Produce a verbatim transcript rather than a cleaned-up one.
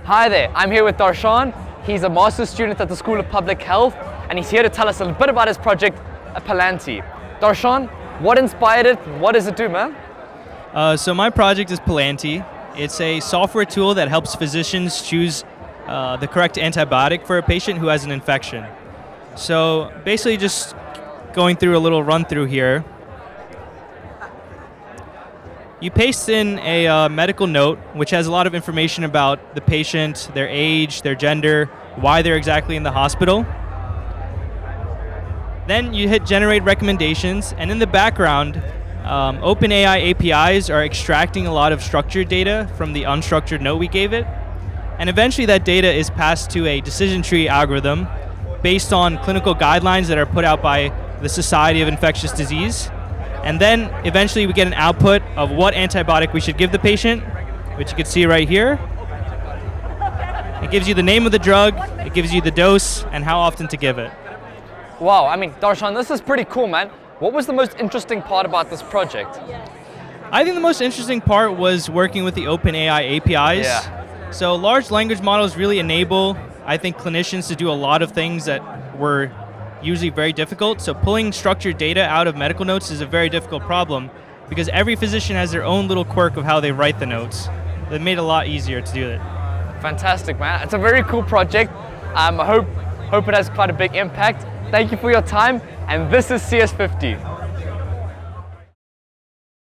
Hi there, I'm here with Darshan. He's a master's student at the School of Public Health, and he's here to tell us a bit about his project, Pillanti. Darshan, what inspired it? What does it do, man? Uh, so my project is Pillanti. It's a software tool that helps physicians choose uh, the correct antibiotic for a patient who has an infection. So basically just going through a little run through here. You paste in a uh, medical note which has a lot of information about the patient, their age, their gender, why they're exactly in the hospital. Then you hit generate recommendations, and in the background, um, OpenAI A P Is are extracting a lot of structured data from the unstructured note we gave it. And eventually that data is passed to a decision tree algorithm based on clinical guidelines that are put out by the Society of Infectious Disease. And then eventually we get an output of what antibiotic we should give the patient, which you can see right here. It gives you the name of the drug, it gives you the dose, and how often to give it. Wow, I mean, Darshan, this is pretty cool, man. What was the most interesting part about this project? I think the most interesting part was working with the OpenAI A P Is. Yeah. So large language models really enable, I think, clinicians to do a lot of things that were usually very difficult. So pulling structured data out of medical notes is a very difficult problem because every physician has their own little quirk of how they write the notes. It made it a lot easier to do it. Fantastic, man. It's a very cool project. Um, I hope, hope it has quite a big impact. Thank you for your time, and this is C S fifty.